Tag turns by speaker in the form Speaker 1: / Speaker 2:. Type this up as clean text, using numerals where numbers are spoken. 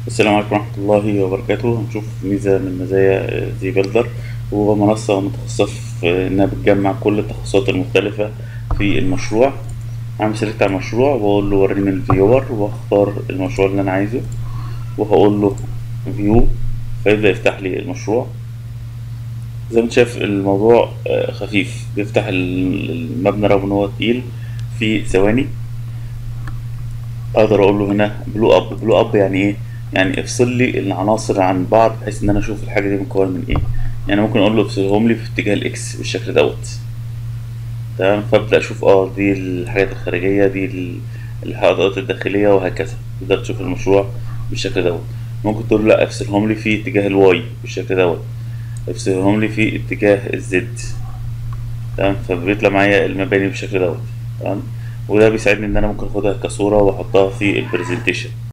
Speaker 1: السلام عليكم ورحمة الله وبركاته. هنشوف ميزة من مزايا زي بيلدر. وهو منصة متخصصة في إنها بتجمع كل التخصصات المختلفة في المشروع. هعمل سيلكت على المشروع وأقول له وريني من الفيور، وأختار المشروع اللي أنا عايزه وهقول له فيو، فيبدأ يفتح لي المشروع. زي ما انت شايف الموضوع خفيف، بيفتح المبنى رغم إن هو تقيل في ثواني. اقدر اقول له هنا بلو اب. بلو اب يعني ايه؟ يعني افصل لي العناصر عن بعض بحيث ان انا اشوف الحاجه دي مكونه من ايه. يعني ممكن اقول له افصلهم لي في اتجاه الاكس بالشكل دوت. تمام، فابدا اشوف دي الحاجات الخارجيه، دي الحائطات الداخليه، وهكذا. تقدر تشوف المشروع بالشكل دوت. ممكن تقول له لا، افصلهم لي في اتجاه الواي بالشكل دوت، افصلهم لي في اتجاه الزد. تمام، فبيطلع معايا المباني بالشكل دوت. تمام، وده بيساعدني ان انا ممكن اخدها كصوره واحطها في البرزنتيشن.